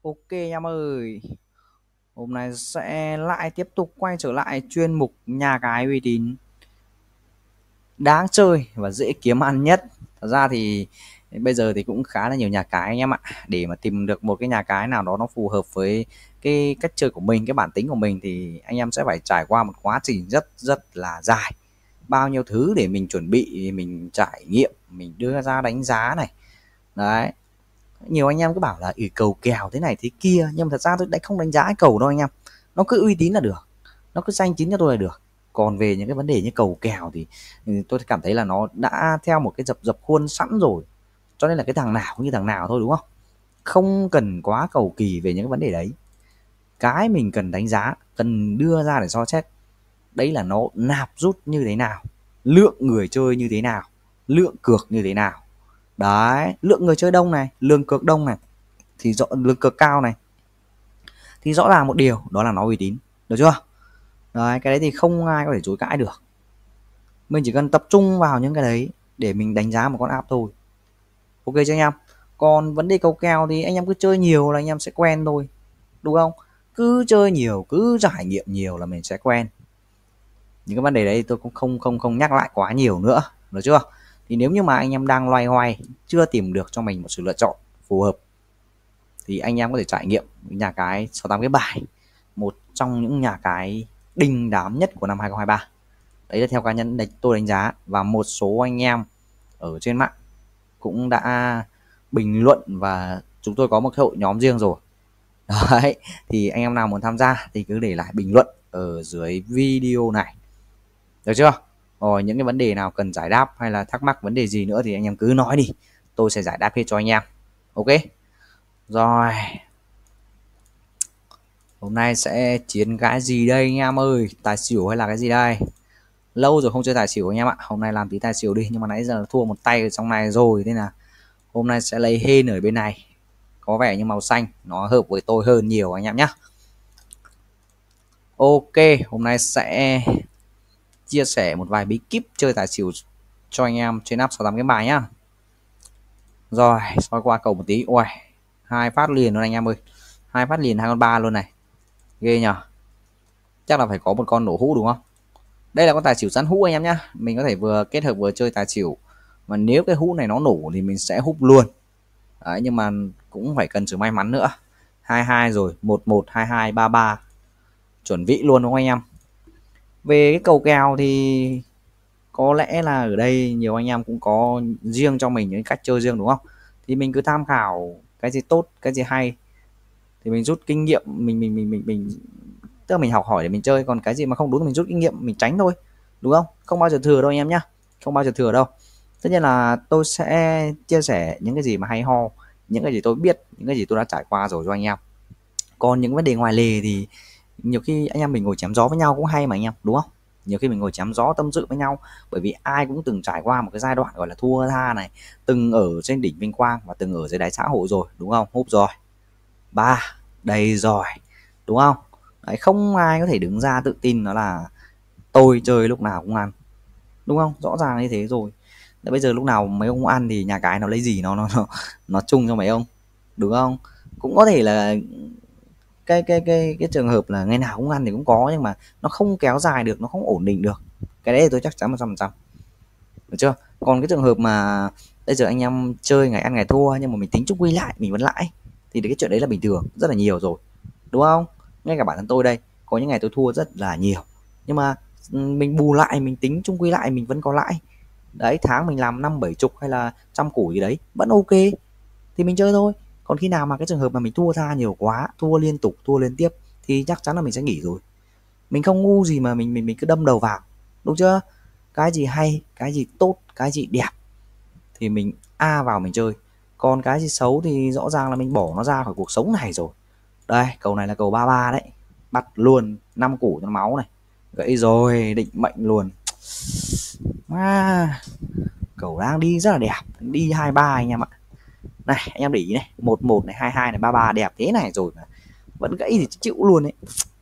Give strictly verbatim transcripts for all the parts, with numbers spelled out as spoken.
Ok em ơi, hôm nay sẽ lại tiếp tục quay trở lại chuyên mục nhà cái uy tín, đáng chơi và dễ kiếm ăn nhất. Thật ra thì bây giờ thì cũng khá là nhiều nhà cái anh em ạ. Để mà tìm được một cái nhà cái nào đó nó phù hợp với cái cách chơi của mình, cái bản tính của mình thì anh em sẽ phải trải qua một quá trình rất rất là dài. Bao nhiêu thứ để mình chuẩn bị, mình trải nghiệm, mình đưa ra đánh giá này. Đấy, nhiều anh em cứ bảo là ủy cầu kèo thế này thế kia, nhưng mà thật ra tôi đã không đánh giá cái cầu đâu anh em, nó cứ uy tín là được, nó cứ danh chính cho tôi là được. Còn về những cái vấn đề như cầu kèo thì ừ, tôi cảm thấy là nó đã theo một cái dập dập khuôn sẵn rồi, cho nên là cái thằng nào cũng như thằng nào thôi, đúng không? Không cần quá cầu kỳ về những cái vấn đề đấy. Cái mình cần đánh giá, cần đưa ra để so xét, đấy là nó nạp rút như thế nào, lượng người chơi như thế nào, lượng cược như thế nào. Đấy, lượng người chơi đông này, lượng cược đông này, thì rõ lượng cược cao này, thì rõ ràng một điều đó là nó uy tín, được chưa? Đấy, cái đấy thì không ai có thể chối cãi được. Mình chỉ cần tập trung vào những cái đấy để mình đánh giá một con app thôi. Ok chưa anh em? Còn vấn đề cầu kèo thì anh em cứ chơi nhiều là anh em sẽ quen thôi, đúng không? Cứ chơi nhiều, cứ trải nghiệm nhiều là mình sẽ quen. Những cái vấn đề đấy tôi cũng không không không nhắc lại quá nhiều nữa, được chưa? Thì nếu như mà anh em đang loay hoay chưa tìm được cho mình một sự lựa chọn phù hợp thì anh em có thể trải nghiệm nhà cái sáu tám cái bài, một trong những nhà cái đinh đám nhất của năm hai không hai ba. Đấy là theo cá nhân tôi đánh giá, và một số anh em ở trên mạng cũng đã bình luận, và chúng tôi có một cái hội nhóm riêng rồi. Đấy, thì anh em nào muốn tham gia thì cứ để lại bình luận ở dưới video này, được chưa? Rồi những cái vấn đề nào cần giải đáp hay là thắc mắc vấn đề gì nữa thì anh em cứ nói đi, tôi sẽ giải đáp hết cho anh em. Ok rồi, hôm nay sẽ chiến cái gì đây anh em ơi? Tài xỉu hay là cái gì đây? Lâu rồi không chơi tài xỉu anh em ạ. Hôm nay làm tí tài xỉu đi, nhưng mà nãy giờ thua một tay ở trong này rồi, nên là hôm nay sẽ lấy hên ở bên này. Có vẻ như màu xanh nó hợp với tôi hơn nhiều anh em nhé. Ok, hôm nay sẽ chia sẻ một vài bí kíp chơi tài xỉu cho anh em trên app sáu tám cái bài nhá. Rồi, soi qua cầu một tí. Ui, hai phát liền luôn anh em ơi. Hai phát liền hai con ba luôn này. Ghê nhờ. Chắc là phải có một con nổ hũ đúng không? Đây là con tài xỉu sẵn hũ anh em nhá. Mình có thể vừa kết hợp vừa chơi tài xỉu. Mà nếu cái hũ này nó nổ thì mình sẽ húp luôn. Đấy, nhưng mà cũng phải cần sự may mắn nữa. hai hai rồi, một một, hai hai, ba ba. Chuẩn vị luôn đúng không anh em? Về cái cầu kèo thì có lẽ là ở đây nhiều anh em cũng có riêng cho mình những cách chơi riêng đúng không? Thì mình cứ tham khảo cái gì tốt, cái gì hay thì mình rút kinh nghiệm, mình mình mình mình mình tức là mình học hỏi để mình chơi, còn cái gì mà không đúng thì mình rút kinh nghiệm mình tránh thôi, đúng không? Không bao giờ thừa đâu anh em nhá, không bao giờ thừa đâu. Tất nhiên là tôi sẽ chia sẻ những cái gì mà hay ho, những cái gì tôi biết, những cái gì tôi đã trải qua rồi cho anh em. Còn những vấn đề ngoài lề thì nhiều khi anh em mình ngồi chém gió với nhau cũng hay mà anh em, đúng không? Nhiều khi mình ngồi chém gió tâm sự với nhau, bởi vì ai cũng từng trải qua một cái giai đoạn gọi là thua tha này, từng ở trên đỉnh vinh quang và từng ở dưới đáy xã hội rồi, đúng không? Húp rồi, ba đầy rồi, đúng không? Đấy, không ai có thể đứng ra tự tin nó là tôi chơi lúc nào cũng ăn, đúng không? Rõ ràng như thế rồi. Đấy, bây giờ lúc nào mấy ông ăn thì nhà cái nó lấy gì nó nó nó, nó chung cho mấy ông, đúng không? Cũng có thể là cái cái cái cái trường hợp là ngày nào cũng ăn thì cũng có, nhưng mà nó không kéo dài được, nó không ổn định được. Cái đấy thì tôi chắc chắn một trăm phần trăm, được chưa? Còn cái trường hợp mà bây giờ anh em chơi ngày ăn ngày thua nhưng mà mình tính chung quy lại mình vẫn lãi thì cái chuyện đấy là bình thường rất là nhiều rồi, đúng không? Ngay cả bản thân tôi đây, có những ngày tôi thua rất là nhiều, nhưng mà mình bù lại, mình tính chung quy lại mình vẫn có lãi. Đấy, tháng mình làm năm bảy chục hay là trăm củ gì đấy vẫn ok thì mình chơi thôi. Còn khi nào mà cái trường hợp mà mình thua tha nhiều quá, thua liên tục, thua liên tiếp thì chắc chắn là mình sẽ nghỉ rồi. Mình không ngu gì mà mình mình mình cứ đâm đầu vào, đúng chưa? Cái gì hay, cái gì tốt, cái gì đẹp thì mình a vào mình chơi. Còn cái gì xấu thì rõ ràng là mình bỏ nó ra khỏi cuộc sống này rồi. Đây, cầu này là cầu ba ba đấy. Bắt luôn năm củ cho máu này. Gãy rồi, định mệnh luôn. À, cầu đang đi rất là đẹp, đi hai ba anh em ạ. Này, anh em để ý này, một một này, hai hai này, ba ba đẹp thế này rồi mà vẫn gãy thì chịu luôn đấy.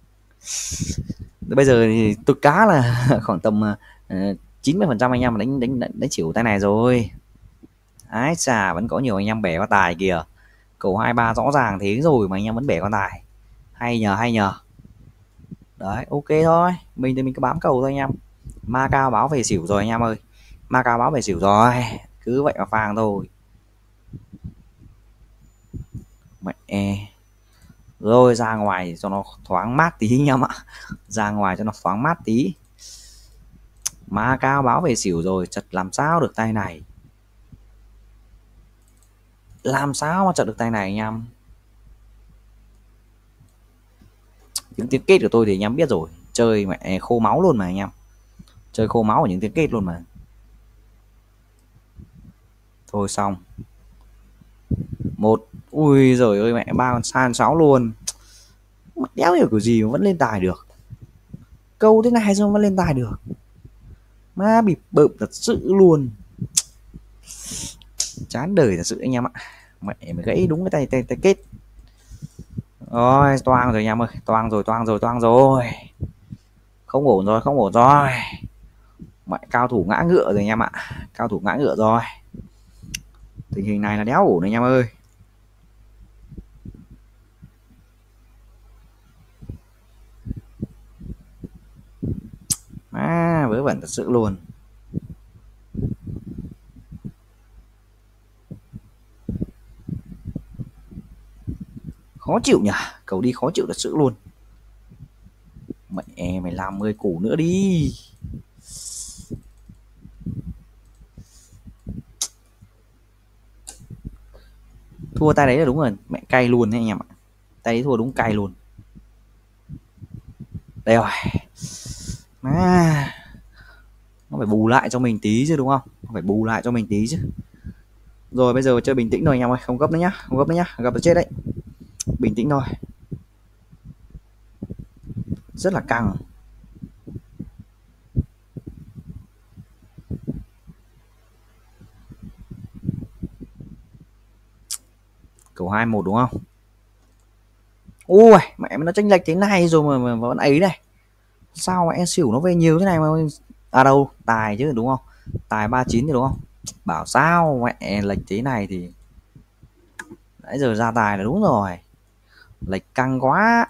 Bây giờ thì tôi cá là khoảng tầm uh, chín mươi phần trăm anh em đánh đánh đánh, đánh chịu tay này rồi. Ái chà, vẫn có nhiều anh em bẻ qua tài kìa. Cầu hai ba rõ ràng thế rồi mà anh em vẫn bẻ con tài. Hay nhờ, hay nhờ. Đấy, ok thôi. Mình thì mình cứ bám cầu thôi anh em. Ma cao báo về xỉu rồi anh em ơi. Ma cao báo về xỉu rồi. Cứ vậy mà phang thôi. Mẹ. Rồi ra ngoài cho nó thoáng mát tí anh em ạ. Ra ngoài cho nó thoáng mát tí. Ma cao báo về xỉu rồi, chật làm sao được tay này. Làm sao mà chật được tay này anh em. Những tiếng kết của tôi thì anh em biết rồi. Chơi mẹ khô máu luôn mà anh em. Chơi khô máu ở những tiếng kết luôn mà. Thôi xong. Một. Ui giời ơi mẹ, ba con san sáu luôn. Đéo hiểu kiểu gì mà vẫn lên tài được. Câu thế này sao vẫn lên tài được. Má bịp bợm thật sự luôn. Chán đời thật sự anh em ạ. Mẹ mới gãy đúng cái tay tay, tay kết. Rồi toang rồi anh em ơi. Toang rồi toang rồi toang rồi. Không ổn rồi không ổn rồi. Mẹ cao thủ ngã ngựa rồi anh em ạ. Cao thủ ngã ngựa rồi. Tình hình này là đéo ổn anh em ơi. À, vớ vẩn thật sự luôn. Khó chịu nhỉ. Cầu đi khó chịu thật sự luôn. Mẹ mày làm mười củ nữa đi. Thua tay đấy là đúng rồi. Mẹ cay luôn đấy anh em ạ. Tay đấy thua đúng cay luôn. Đây rồi. À, nó phải bù lại cho mình tí chứ đúng không? Nó phải bù lại cho mình tí chứ. Rồi bây giờ chơi bình tĩnh rồi anh em ơi. Không gấp nữa nhá. Không gấp nữa nhá. Gặp là chết đấy. Bình tĩnh thôi. Rất là căng. Cầu hai một đúng không? Ui mẹ nó chênh lệch thế này rồi mà, mà vẫn ấy này. Sao mà em xỉu nó về nhiều thế này mà. À đâu, tài chứ đúng không? Tài ba chín thì đúng không? Bảo sao mẹ lệch thế này thì nãy giờ ra tài là đúng rồi. Lệch căng quá.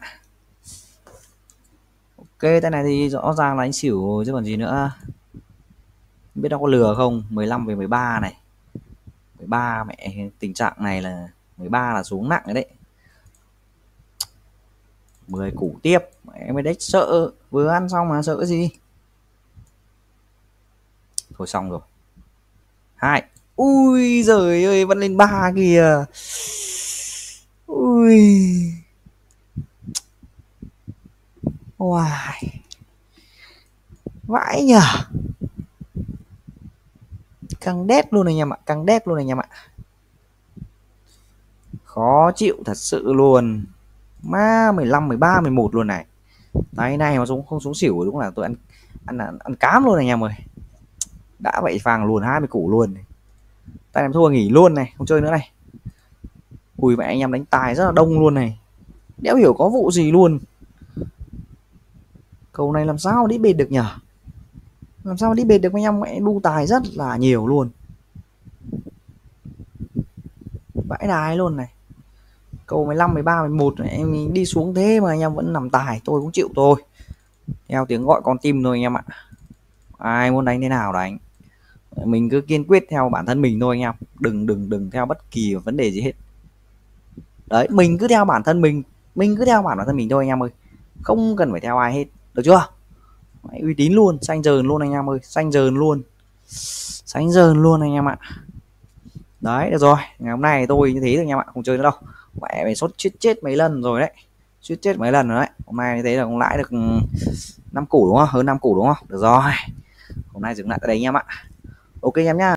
Ok tay này thì rõ ràng là anh xỉu chứ còn gì nữa. Không biết nó có lừa không. Mười lăm về mười ba này. Mười ba mẹ tình trạng này là mười ba là xuống nặng đấy. Mười củ tiếp mẹ mới đấy sợ. Vừa ăn xong mà sợ cái gì. Thôi xong rồi. Hai. Ui giời ơi vẫn lên ba kìa. Ui. Wow. Vãi nhờ. Căng đét luôn anh em ạ. Căng đét luôn anh em ạ. Khó chịu thật sự luôn. Má mười lăm, mười ba, mười một luôn này. Tay này mà xuống không xuống xỉu đúng là tôi ăn ăn ăn cám luôn anh em ơi. Đã vậy phàng luôn hai mươi củ luôn. Tay em thua nghỉ luôn này, không chơi nữa này. Ui mẹ anh em đánh tài rất là đông luôn này. Đéo hiểu có vụ gì luôn. Cầu này làm sao đi bệt được nhở? Làm sao đi bệt được anh em, mẹ đu tài rất là nhiều luôn. Vãi đái luôn này. Cầu mười lăm, mười ba, mười một này, em đi xuống thế mà anh em vẫn nằm tài, tôi cũng chịu thôi. Theo tiếng gọi con tim thôi anh em ạ. Ai muốn đánh thế nào đánh. Mình cứ kiên quyết theo bản thân mình thôi anh em. Đừng đừng đừng theo bất kỳ vấn đề gì hết. Đấy, mình cứ theo bản thân mình, mình cứ theo bản thân mình thôi anh em ơi. Không cần phải theo ai hết, được chưa? Đấy, uy tín luôn, xanh dờn luôn anh em ơi, xanh dờn luôn. Xanh dờn luôn anh em ạ. Đấy, được rồi, ngày hôm nay tôi như thế rồi anh em ạ, không chơi nữa đâu. Mẹ mày sốt chết chết mấy lần rồi đấy. Suýt chết mấy lần rồi đấy. Hôm nay như thế là cũng lãi được năm củ đúng không? Hơn năm củ đúng không? Được rồi. Hôm nay dừng lại tại đây anh em ạ. Ok anh em nhá.